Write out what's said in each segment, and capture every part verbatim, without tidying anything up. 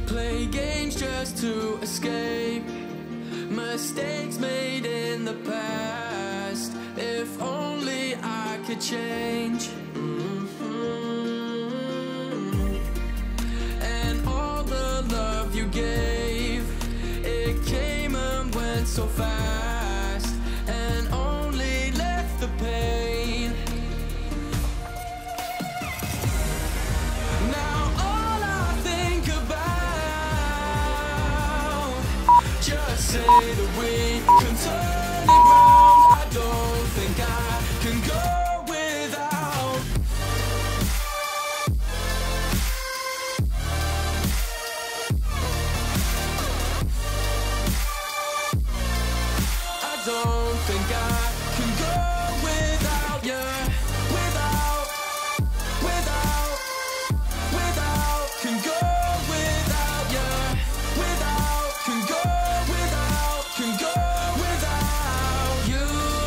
Play games just to escape mistakes made in the past. If only I could change. Mm-hmm. And all the love you gave, it came and went so fast, and only left the pain. Now all I think about, just say that we can turn it round. I don't think I can go without. I don't think I can go without you. Without, without, without, can go without you. Without, can go without, can go without you.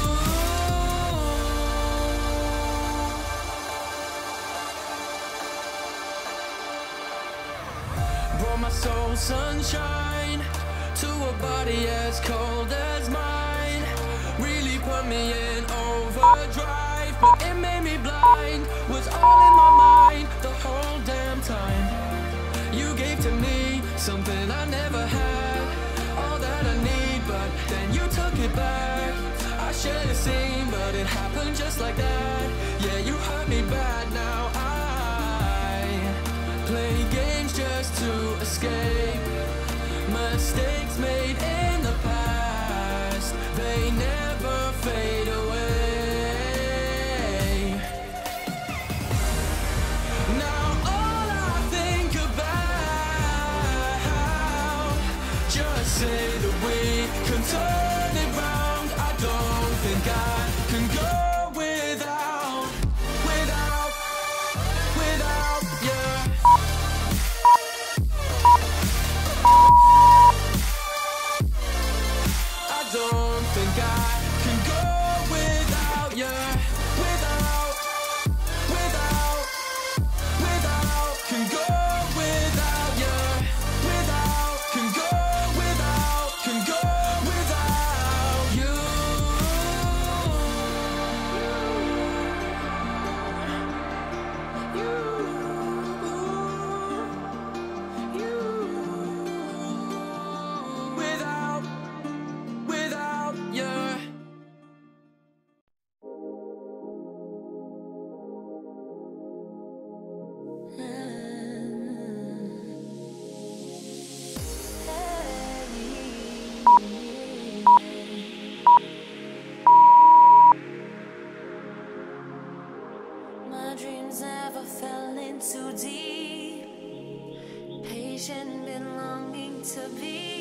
Brought my soul sunshine to a body as cold as mine. Really put me in overdrive, but it made me blind. Was all in my mind the whole damn time. You gave to me something I never had, all that I need, but then you took it back. I should have seen, but it happened just like that. Yeah, you hurt me bad. Now I play games just to escape mistakes made in the past. They never fade away. Now all I think about, just say that we can turn it round. I don't think I can go without, without, without you. I don't think I can go without you. Without, without, without, can go without you. Without, can go without, can go without you. You, you, without, without you. My dreams never fell in too deep. Patient, been longing to be